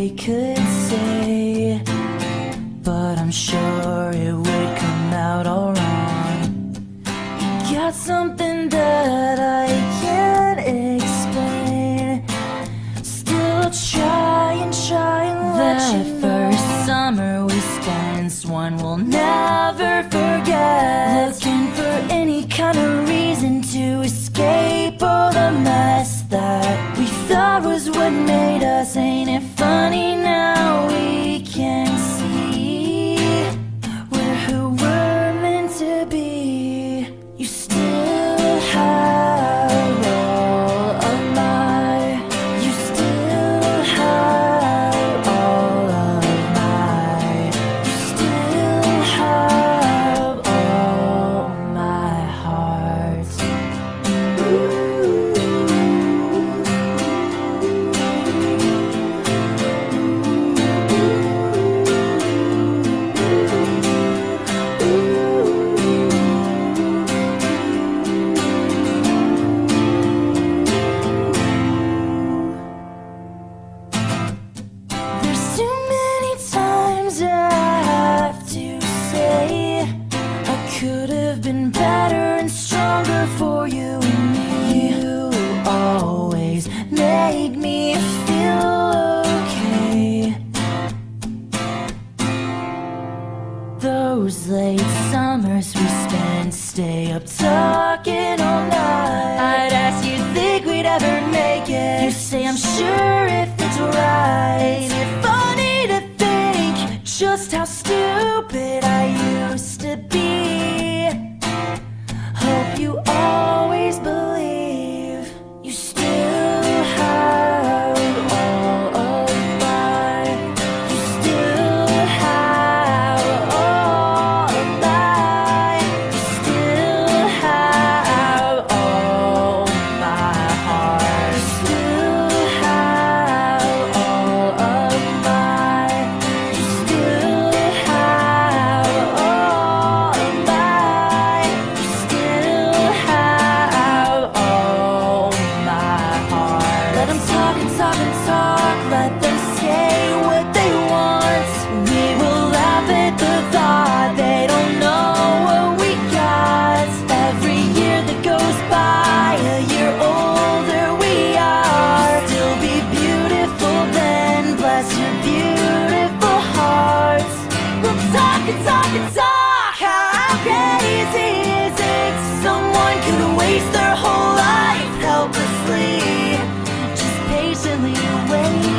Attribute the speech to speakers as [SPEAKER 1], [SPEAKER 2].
[SPEAKER 1] they could say, but I'm sure it would come out all wrong. You got something that I can't explain. Still trying to let you know. That first summer we spent, one we'll never forget. Looking for any kind of reason to escape all the mess that we thought was what made us. Ain't it funny now we can see we're who we're meant to be. You still have all of my, you still have all of my, you still have all my heart. There's too many times I have to say I could have been better and stronger for you and me. You always made me feel okay. Those late summers we spent, stay up talking all night. I'd ask you, think we'd ever make it? You say, I'm sure if it's right. Ain't it funny to think just how stupid I used to be? Hope you always believe you still have all of mine. You still have all of mine. You still have all my heart. You still have all of mine. You still have all of mine. You still have all my heart. Let them talk and talk and talk. Let them say what they want. We will laugh at the thought they don't know what we got. Every year that goes by, a year older we are. Still be beautiful then, bless your beautiful hearts. We'll talk and talk and talk. How crazy is it? Someone could waste their whole life helplessly, just patiently waiting.